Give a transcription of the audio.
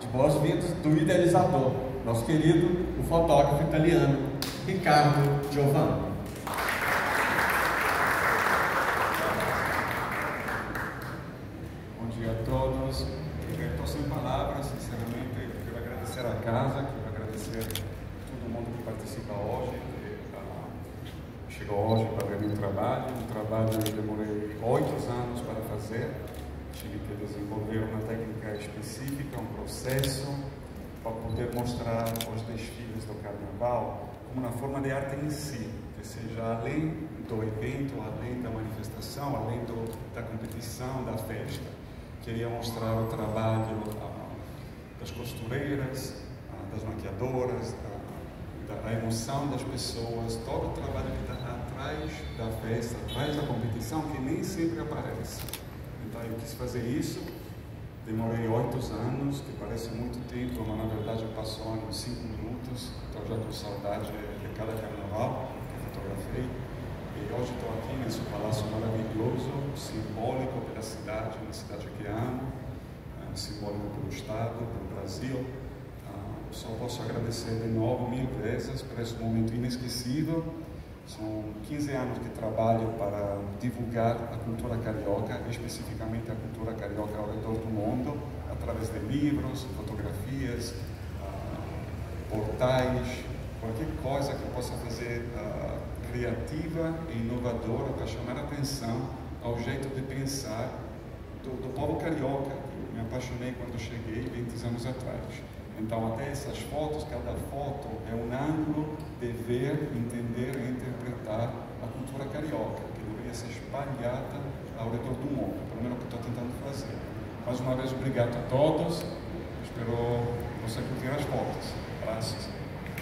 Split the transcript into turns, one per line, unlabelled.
boas-vindas do idealizador, nosso querido, o fotógrafo italiano, Riccardo Giovanni.
Bom dia a todos. Eu estou sem palavras, sinceramente. Eu quero agradecer a casa, quero agradecer a todo mundo que participa hoje, que chegou hoje para ver meu trabalho. Um trabalho que eu demorei 8 anos para fazer. Tive que desenvolver uma técnica específica, um processo, para poder mostrar os desfiles do Carnaval como uma forma de arte em si, que seja além do evento, além da manifestação, além da competição, da festa. Queria mostrar o trabalho das costureiras, das maquiadoras, da emoção das pessoas, todo o trabalho que está atrás da festa, atrás da competição, que nem sempre aparece. Então eu quis fazer isso, demorei 8 anos, que parece muito tempo, mas na verdade passou em 5 minutos, estou já com saudade de cada carnaval que eu fotografei. E hoje estou aqui nesse palácio maravilhoso, simbólico pela cidade, uma cidade que amo, simbólico pelo Estado, pelo Brasil. Só posso agradecer de novo 1000 vezes por esse momento inesquecível. São 15 anos que trabalho para divulgar a cultura carioca, especificamente a cultura carioca ao redor do mundo, através de livros, fotografias, portais, qualquer coisa que possa fazer criativa e inovadora para chamar a atenção ao jeito de pensar do povo carioca, que me apaixonei quando cheguei 20 anos atrás. Então, até essas fotos, cada foto é um ângulo de ver, entender e interpretar a cultura carioca, que deveria ser espalhada ao redor do mundo, pelo menos o que estou tentando fazer. Mais uma vez, obrigado a todos. Espero você curtir as fotos. Abraços.